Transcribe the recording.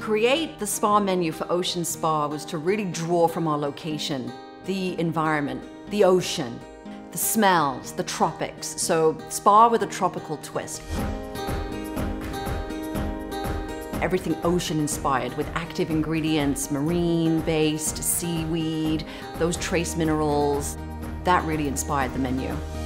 create the spa menu for Ocean Spa was to really draw from our location, the environment, the ocean, the smells, the tropics. So spa with a tropical twist. Everything ocean inspired with active ingredients, marine-based, seaweed, those trace minerals. That really inspired the menu.